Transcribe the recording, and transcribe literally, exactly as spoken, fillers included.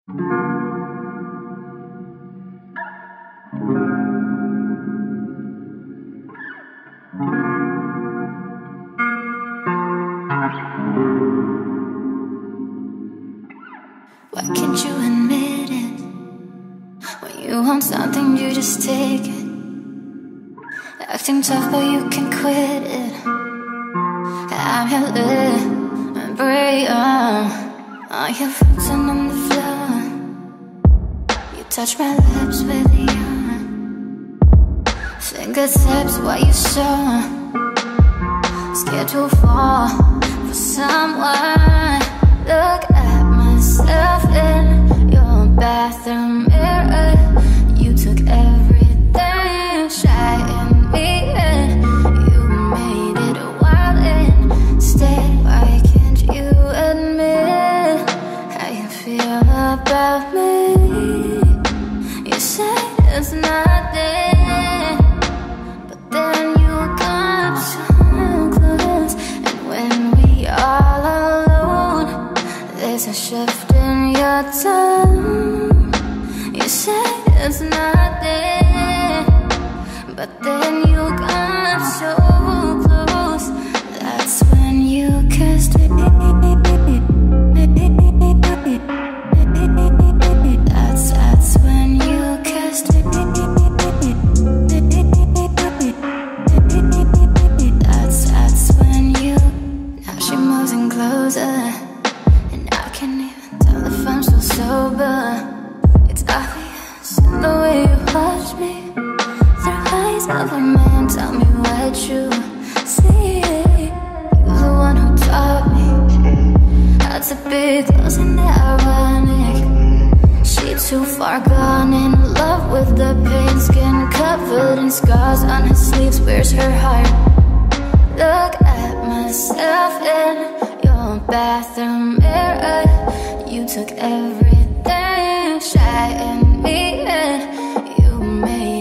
Why can't you admit it? When you want something, you just take it. Acting tough, but you can quit it. I'm your Librium. Are you frozen on the floor? You touch my lips with your fingertips while you show. Scared to fall for someone. Look at myself in your bathroom mirror. You took everything, shy in me, and you made it wild instead. Why can't you admit how you feel about me? You say it's nothing, but then you come so close. And when we all alone, there's a shift in your tone. You say it's nothing, but then you got so close. That's when you kissed me. That's, that's when you kissed me. That's, that's when you. Now she moves in closer, and I can't even tell if I'm still sober. It's obvious in the way you watch me through eyes of a man. Tell me what you see. You're the one who taught me how to be close and ironic. She too far gone, in love with the pain. Skin covered in scars, on her sleeves wears her heart. Look at myself in your bathroom mirror. You took everything, shy in me, and you made